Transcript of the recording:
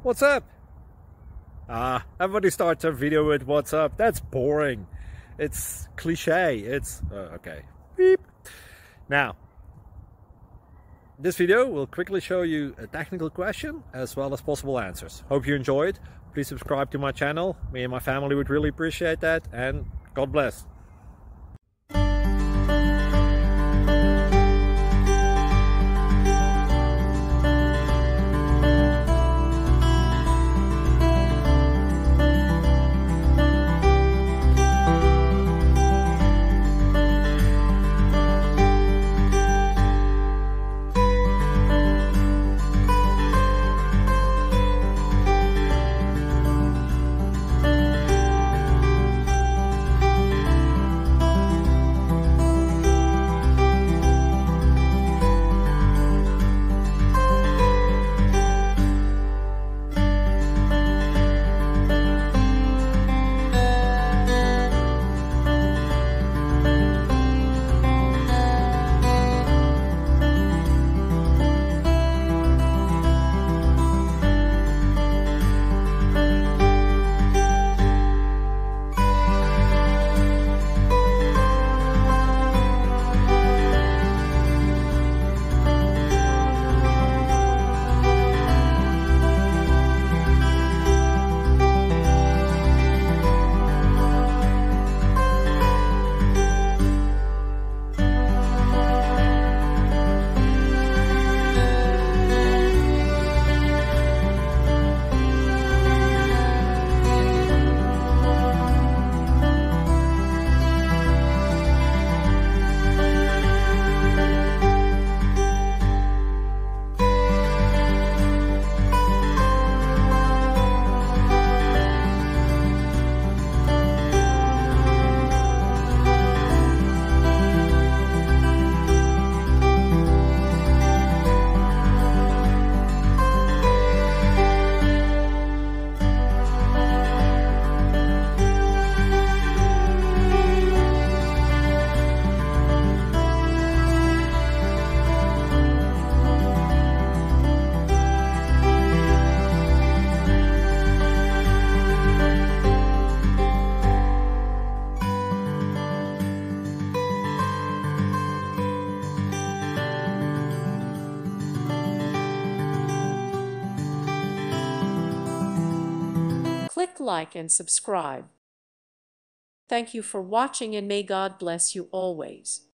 What's up? Everybody starts their video with what's up. That's boring. It's cliche. It's okay. Beep. Now, this video will quickly show you a technical question as well as possible answers. Hope you enjoyed. Please subscribe to my channel. Me and my family would really appreciate that, and God bless. Click like and subscribe. Thank you for watching, and may God bless you always.